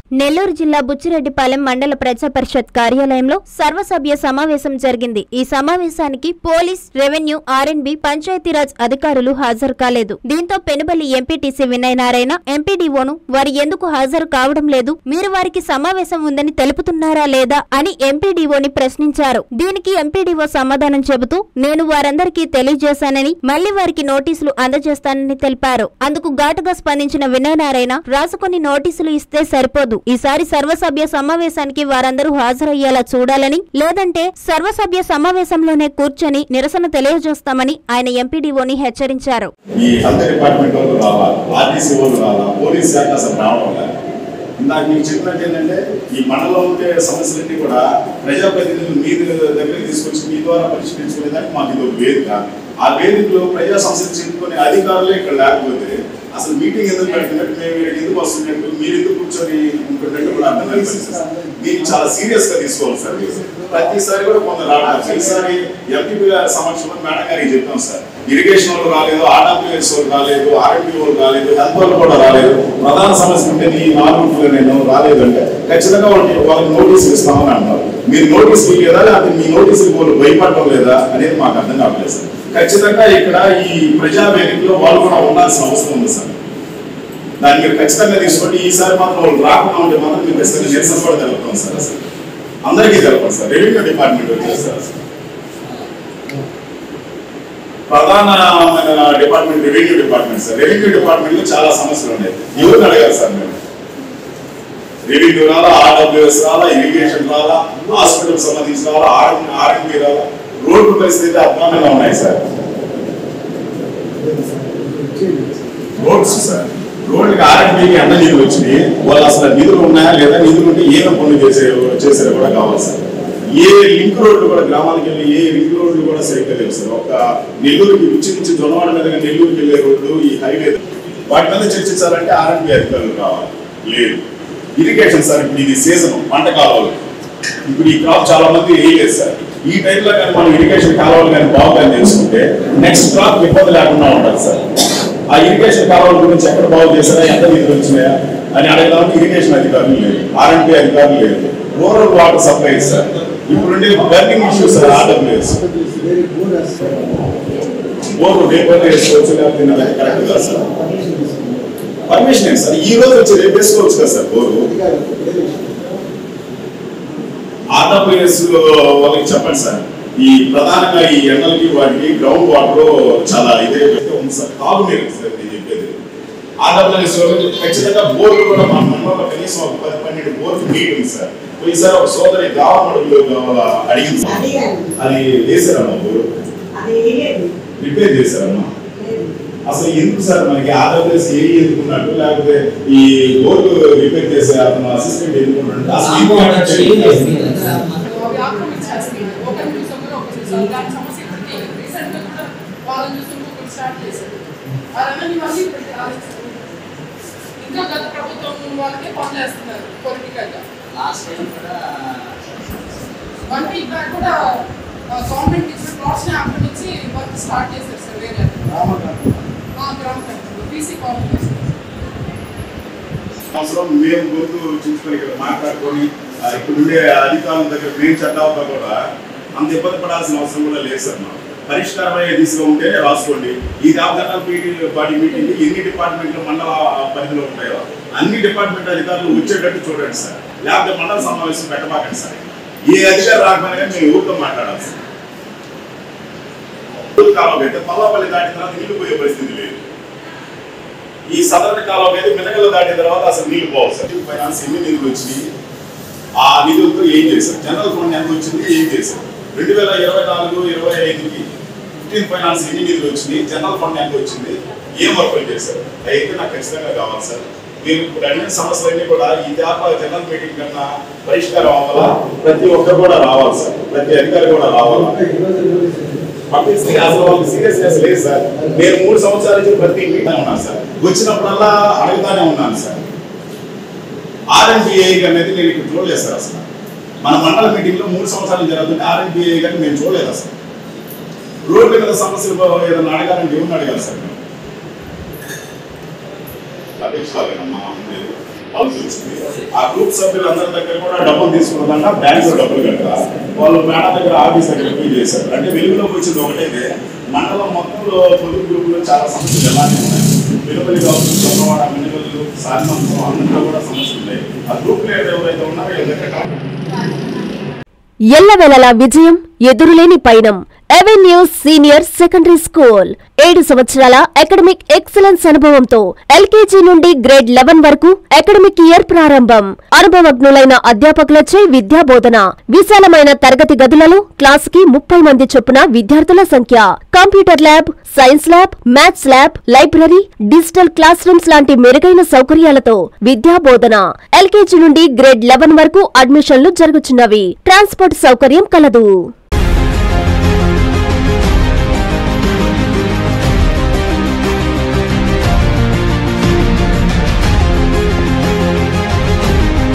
నెల్లూరు జిల్లా బుచ్చిరెడ్డిపాలెం మండల ప్రజా పరిషత్ కార్యాలయంలో సర్వసభ్య సమావేశం జరిగింది. ఈ సమావేశానికి పోలీస్, రెవెన్యూ, ఆర్ఎండ్బి, పంచాయతీరాజ్ అధికారులు హాజరు కాలేదు. దీంతో పెనుబల్లి ఎంపీటీసీ వినయ్ నారాయణ ఎంపీడీఓను వారు ఎందుకు హాజరు కావడం లేదు, మీరు వారికి సమావేశం ఉందని తెలుపుతున్నారా లేదా అని ఎంపీడీఓని ప్రశ్నించారు. దీనికి ఎంపీడీఓ సమాధానం చెబుతూ నేను వారందరికీ తెలియజేశానని మళ్లీ వారికి నోటీసులు అందజేస్తానని తెలిపారు. అందుకు ఘాటుగా స్పందించిన వినయ్ నారాయణ రాసుకొని నోటీసులు ఇస్తే సరిపోదు, ఈసారి సర్వసభ్య సమావేశానికి వారందరూ హాజరయ్యేలా చూడాలని, లేదంటే సర్వసభ్య సమావేశంలోనే కూర్చొని నిరసన తెలియజేస్తామని ఆయన ఎంపీడీఓని హెచ్చరించారు. నాకు మీకు చెప్పినట్టు ఏంటంటే ఈ మండలంలో ఉండే సమస్యలన్నీ కూడా ప్రజాప్రతినిధులు మీ దగ్గరికి తీసుకొచ్చి మీ ద్వారా పరిష్కరించుకునేదానికి మాకు ఇది ఒక వేదిక. ఆ వేదికలో ప్రజా సమస్యలు చెప్పుకునే అధికారులే ఇక్కడ లేకపోతే అసలు మీటింగ్ ఎందుకు పెట్టినట్టు, మేము ఎందుకు వస్తున్నట్టు, మీరు ఎందుకు కూర్చొని ఉంటున్నట్టు కూడా అర్థం కాదు. దీన్ని చాలా సీరియస్ గా తీసుకోవాలి సార్. ప్రతిసారి కూడా కొందరు రావడం, ఈసారి ఎంపీ గారి సమక్షంలో మేడం గారికి చెప్తాం సార్, ఇరిగేషన్ వాళ్ళు రాలేదు, ఆర్డబ్ల్యూఎస్ వాళ్ళు రాలేదు, ఆర్ఎంపీ వాళ్ళు రాలేదు, హెల్త్ వాళ్ళు కూడా రాలేదు, ప్రధాన సమస్య ఉంటే నీ నాలుగు నేను రాలేదు అంటే ఖచ్చితంగా వాళ్ళకి నోటీసులు ఇస్తామని అంటారు. మీరు నోటీసులు ఇవ్వలేదా, లేకపోతే మీ నోటీసులు వాళ్ళు భయపడటం లేదా అనేది మాకు అర్థం కావట్లేదు సార్. ఖచ్చితంగా ఇక్కడ ఈ ప్రజా వేదికలో వాళ్ళు కూడా ఉండాల్సిన అవసరం ఉంది సార్. దాన్ని మీరు ఖచ్చితంగా తీసుకోండి. ఈసారి మాత్రం వాళ్ళు రాకుండా ఉంటే మాత్రం మీరు ఖచ్చితంగా నిరసన కూడా తెలుపుతాం సార్. అసలు అందరికీ తెలుపుతాం సార్. రెవెన్యూ డిపార్ట్మెంట్ వచ్చేస్తారు సార్, ప్రధాన department revenue department sir. Revenue department లో చాలా సమస్యలు ఉన్నాయి. ఎవరిని అడగాలి సార్ మేము? రెవెన్యూ రాలా, ఆర్డబ్ల్యూఎస్ రాలా, ఇరిగేషన్ రాలా, హాస్పిటల్ సంబంధించి రాలా, ఆర్ఎంపీ రాలా, రోడ్డు పరిస్థితి అద్భుతంగా ఉన్నాయి సార్. రోడ్స్ సార్, రోడ్లకి ఆర్ఎంపీకి ఎంత నిధులు వచ్చినాయి, వాళ్ళు అసలు నిధులు ఉన్నాయా లేదా, నిధులు ఉంటే ఏదో పనులు చేసారో కూడా కావాలి సార్. ఏ లింక్ రోడ్లు కూడా గ్రామాలకు వెళ్ళి ఏ లింక్ రోడ్లు కూడా సరిగ్గా లేవు సార్. ఒక నెల్లూరుకి ఉచ్చి నుంచి జొన్నవాడ మీదుగా నెల్లూరుకి వెళ్ళే రోడ్లు, ఈ హైవే, వాటి మీద చర్చించాలంటే ఆర్ఎంపీ అధికారులు కావాలి. లేదు. ఇరిగేషన్ సార్, ఇప్పుడు ఇది సీజన్, పంట కాలువలు, ఇప్పుడు ఈ క్రాప్ చాలా మంది వేయలేదు సార్. ఈ టైంలో కానీ మనం ఇరిగేషన్ కాలువలు కానీ బాగుందని తెలుసుకుంటే నెక్స్ట్ క్రాప్ ఇబ్బంది లేకుండా ఉంటుంది సార్. ఆ ఇరిగేషన్ కాలువల గురించి ఎక్కడ బాగు చేశారా, ఎంత నిధులు వచ్చినాయా అని అడగడానికి ఇరిగేషన్ అధికారులు లేదు, ఆర్ఎంపీ అధికారులు లేదు. రూరల్ వాటర్ సప్లై సార్, ఇప్పుడుండే burning issues sir. RWS board రేపు వేసుకోవచ్చు, లేకపోతే కరెక్ట్ కదా సార్. పర్మిషన్ ఏంటి సార్? ఈ రోజు వచ్చి రేపు వేసుకోవచ్చు కదా సార్ బోర్డు. ఆర్డబ్ల్యూఎస్ వాళ్ళకి చెప్పండి సార్, ఈ ప్రధానంగా ఈ ఎండలకి వాటికి గ్రౌండ్ వాటర్ చాలా ఇదే ఉంది సార్. తాగునీరు సార్ నేను చెప్పేది. ఆర్డబ్ల్యూఎస్ ఖచ్చితంగా బోర్డు కూడా మన మండలంలో కనీసం ఒక 10-12 బోర్డు నీట్ ఉంది సార్. పోయిసారి ఒక సోదరి గావమడుగులు అడిగింది సార్, అది వేసారమ్మా బోర్డు రిపేర్ చేశారమ్మా. అసలు ఎందుకు సార్ మనకి ఆర్డబ్ల్యూఎస్ ఎందుకున్నట్టు, లేకపోతే ఈ బోర్డు రిపేర్ చేసే అతను అసిస్టెంట్ ఎందుకున్నట్టు అసలు ఇంకా గత ప్రభుత్వం వాళ్ళకే పనిచేస్తున్నారు పొలిటికల్గా. 1 వీక్ బ్యాక్ కూడా గవర్నమెంట్ ఇచ్చిన ప్లాట్స్ని ఆక్రమించి వర్క్ స్టార్ట్ చేశారు సార్. వేరే గ్రామ పంచాయతీలో బీసీ కార్పొరేషన్ అవసరం మేము గొంతు చూసుకొని ఇక్కడ మాట్లాడుకొని ఇప్పుడుండే అధికారుల దగ్గర మేము చట్టాలతో కూడా అంత ఇబ్బంది పడాల్సిన అవసరం కూడా లేదు సార్. మాకు పరిష్కారమయ్యే దిశగా ఉంటే రాసుకోండి. ఈ జాబ్ బాడీ మీటింగ్ ఎన్ని డిపార్ట్మెంట్లు మండల పరిధిలో ఉంటాయో అన్ని డిపార్ట్మెంట్ అధికారులు వచ్చేటట్టు చూడండి సార్. లేకపోతే మండల సమావేశం పెట్టబాకండి సార్. ఏ అధికారి రాకపోయినా మేము ఊరితో మాట్లాడాలి సార్. కాలం అయితే పల్లాపల్లి దాటిన తర్వాత నీళ్లు పోయే పరిస్థితి లేదు. ఈ సదరణ కాలం అయితే మినగలు దాటిన తర్వాత అసలు నీళ్లు పోవాలి సార్. ఫైనాన్స్ ఎన్ని నిధులు వచ్చినాయి, ఆ నిధులతో ఏం చేశారు, జనరల్ ఫండ్ ఎంత వచ్చింది, ఏం చేశారు, 2024-25కి 15 ఫైనాన్స్ ఎన్ని నిధులు వచ్చినాయి, జనరల్ ఫండ్ ఎంత వచ్చింది, ఏం వర్కులు చేశారు, అయితే నాకు ఖచ్చితంగా కావాలి సార్. మీరు ఇప్పుడు అడిగిన సమస్యలన్నీ కూడా ఈ జనరల్ మీటింగ్ కన్నా పరిష్కారం అవ్వాలా, ప్రతి ఒక్కరు కూడా రావాలి సార్, ప్రతి అధికారి కూడా రావాలా. అసలు వాళ్ళకి సీరియస్నెస్ లేదు సార్. నేను 3 సంవత్సరాల నుంచి ప్రతి మీటింగ్ ఉన్నాను సార్, వచ్చినప్పుడల్లా అడుగుతానే ఉన్నాను సార్. ఆర్ఎంపీఐ అనేది నేను ఇక్కడ చూడలేదు సార్. అసలు మన మండల మీటింగ్ లో 3 సంవత్సరాలు జరుగుతుంది, ఆర్ఎంపీఐ కానీ మేము చూడలేదు అసలు. రోడ్ల మీద సమస్యలు ఏదైనా అడగాలంటే ఎవరిని అడగాలి సార్? అధ్యక్షురాలేనమ్మా. వాళ్ళకి వచ్చింది. ఆ గ్రూప్ సభ్యులందరి దగ్గర కూడా డబ్బులు తీసుకున్నదంట, బ్యాంకులో డబ్బులు కట్ట వాళ్ళు మేడం దగ్గర ఆఫీస్ దగ్గర పే చేశారు. అంటే వెలుగులోకి వచ్చింది ఒకటైతే మండలం మొత్తంలో పొదుపు గ్రూపులో చాలా సమస్యలు ఎలానే ఉన్నాయి. వెలువలి కావచ్చు, చొన్నవాడ, మినుగల్లు, సాధిమంతం అన్నింటిలో కూడా సమస్యలు ఉన్నాయి. ఆ గ్రూప్ లీడర్ ఎవరైతే ఉన్నారో వీళ్ళ దగ్గర ఎల్లవేళలా విజయం, ఎదురులేని పయనం. అవెన్యూ సీనియర్ సెకండరీ స్కూల్ 7 సంవత్సరాల అకాడమిక్ ఎక్సలెన్స్ అనుభవంతో ఎల్కేజీ నుండి గ్రేడ్ 11 వరకు అకాడమిక్ ఇయర్ ప్రారంభం. అనుభవజ్ఞులైన అధ్యాపకులచే విద్యాబోధన. విశాలమైన తరగతి గదులలో క్లాసుకి 30 మంది చొప్పున విద్యార్థుల సంఖ్య. Computer lab, science lab, maths lab, library, digital class rooms లాంటి మెరుగైన సౌకర్యాలతో విద్యాబోధన. ఎల్కేజీ నుండి గ్రేడ్ 11 వరకు అడ్మిషన్లు జరుగుతున్నవి. ట్రాన్స్పోర్ట్ సౌకర్యం కలదు.